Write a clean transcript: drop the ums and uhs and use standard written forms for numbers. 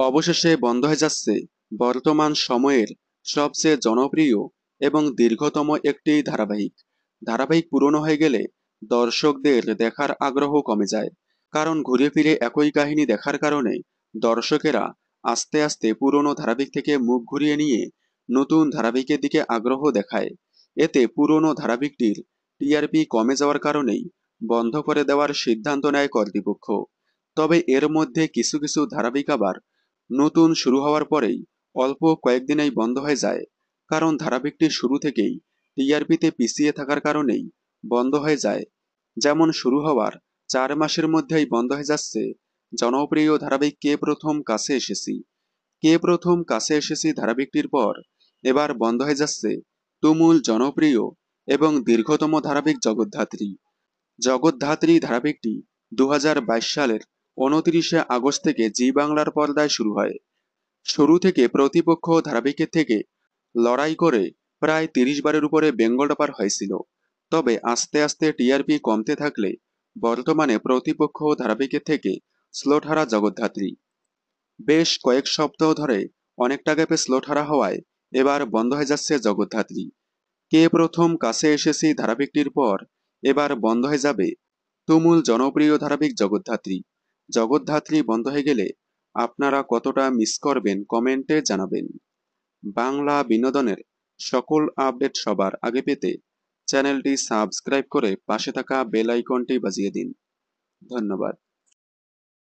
অবশেষে বন্ধ হয়ে যাচ্ছে বর্তমান সময়ের সবচেয়ে জনপ্রিয় এবং দীর্ঘতম একটি ধারাবাহিক। ধারাবাহিক পুরনো হয়ে গেলে দর্শকদের দেখার আগ্রহ কমে যায়, কারণ ঘুরে ফিরে একই কাহিনী দেখার কারণে দর্শকেরা আস্তে আস্তে পুরনো ধারাবাহিক থেকে মুখ ঘুরিয়ে নিয়ে নতুন ধারাবাহিকের দিকে আগ্রহ দেখায়। এতে পুরনো ধারাবাহিকটির টিআরপি কমে যাওয়ার কারণেই বন্ধ করে দেওয়ার সিদ্ধান্ত নেয় কর্তৃপক্ষ। তবে এর মধ্যে কিছু কিছু ধারাবাহিক আবার নতুন শুরু হওয়ার পরেই অল্প কয়েকদিনেই বন্ধ হয়ে যায়, কারণ ধারাবাহিকটি শুরু থেকেই টিআরপিতে পিছিয়ে থাকার কারণেই বন্ধ হয়ে যায়। যেমন শুরু হওয়ার 4 মাসের মধ্যেই বন্ধ হয়ে যাচ্ছে জনপ্রিয় ধারাবাহিক কে প্রথম কাছে এসেছি। কে প্রথম কাছে এসেছি ধারাবাহিকটির পর এবার বন্ধ হয়ে যাচ্ছে তুমুল জনপ্রিয় এবং দীর্ঘতম ধারাবাহিক জগদ্ধাত্রী। জগদ্ধাত্রী ধারাবাহিকটি 2022 সালের 29শে আগস্ট থেকে জি বাংলার পর্দায় শুরু হয়। শুরু থেকে প্রতিপক্ষ ধারাবাহিকের থেকে লড়াই করে প্রায় 30 বারের উপরে বেঙ্গল টপার হয়েছিল। তবে আস্তে আস্তে টিআরপি কমতে থাকলে বর্তমানে প্রতিপক্ষ ধারাবাহিকের থেকে স্লোট হারা জগদ্ধাত্রী। বেশ কয়েক সপ্তাহ ধরে অনেকটা গ্যাপে স্লোট হারা হওয়ায় এবার বন্ধ হয়ে যাচ্ছে জগদ্ধাত্রী। কে প্রথম কাছে এসেছি ধারাবাহিকটির পর এবার বন্ধ হয়ে যাবে তুমুল জনপ্রিয় ধারাবাহিক জগদ্ধাত্রী। জগদ্ধাত্রী বন্ধ হয়ে গেলে আপনারা কতটা মিস করবেন কমেন্টে জানাবেন। বাংলা বিনোদনের সকল আপডেট সবার আগে পেতে চ্যানেলটি সাবস্ক্রাইব করে পাশে থাকা বেল আইকনটি বাজিয়ে দিন। ধন্যবাদ।